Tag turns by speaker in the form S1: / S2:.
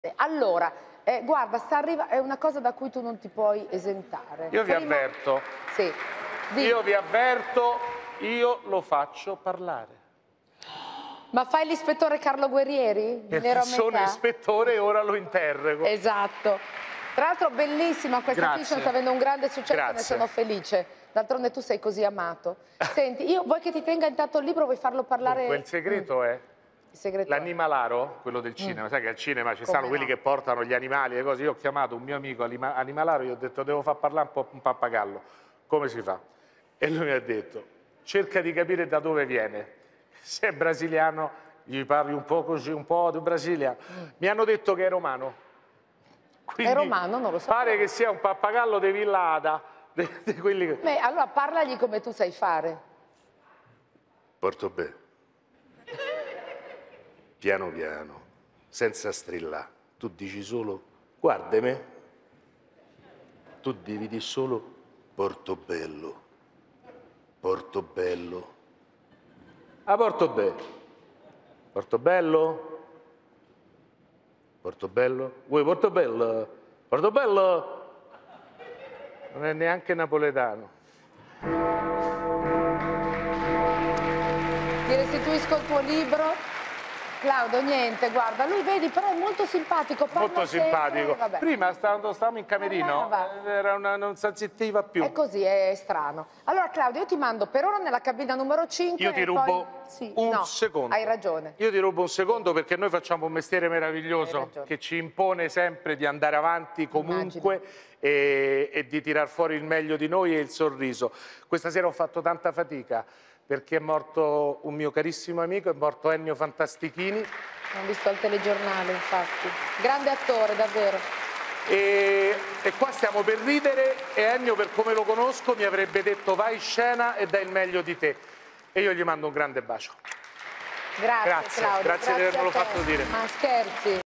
S1: Allora, guarda, è una cosa da cui tu non ti puoi esentare.
S2: Io vi avverto.
S1: Sì.
S2: Io vi avverto, io lo faccio parlare.
S1: Ma fai l'ispettore Carlo Guerrieri?
S2: Perché sono ispettore e ora lo interrogo.
S1: Esatto. Tra l'altro bellissima questa fiction, sta avendo un grande successo, ne sono felice. D'altronde tu sei così amato. Senti, vuoi che ti tenga intanto il libro, vuoi farlo parlare?
S2: Quel segreto è l'animalaro, quello del cinema, sai che al cinema ci stanno quelli che portano gli animali e cose. Io ho chiamato un mio amico animalaro, gli ho detto devo far parlare un pappagallo, come si fa? E lui mi ha detto cerca di capire da dove viene, se è brasiliano gli parli un po' così, un po' di brasiliano. Mi hanno detto che è romano, quindi
S1: è romano, non lo so.
S2: Pare che sia un pappagallo di Villa Ada, di quelli che...
S1: Beh, allora parlagli come tu sai fare.
S3: Porto bene. Piano piano, senza strillare. Tu dici solo, guardami. Tu devi dire solo, Portobello. Portobello. A Portobello. Portobello? Portobello? Vuoi Portobello? Portobello?
S2: Non è neanche napoletano.
S1: Ti restituisco il tuo libro. Claudio, niente, guarda, lui vedi, però è molto simpatico.
S2: Molto simpatico. Prima stavamo in camerino, non si azzittiva più.
S1: È così, è strano. Allora Claudio, io ti mando per ora nella cabina numero 5.
S2: Io ti rubo un secondo.
S1: Hai ragione.
S2: Io ti rubo un secondo perché noi facciamo un mestiere meraviglioso che ci impone sempre di andare avanti comunque e di tirar fuori il meglio di noi e il sorriso. Questa sera ho fatto tanta fatica perché è morto un mio carissimo amico, è morto Ennio Fantastichini.
S1: L'ho visto al telegiornale, infatti. Grande attore, davvero.
S2: E qua stiamo per ridere e Ennio, per come lo conosco, mi avrebbe detto vai in scena e dai il meglio di te. E io gli mando un grande bacio.
S1: Grazie Claudio.
S2: Grazie di avermelo fatto dire.
S1: Ma scherzi.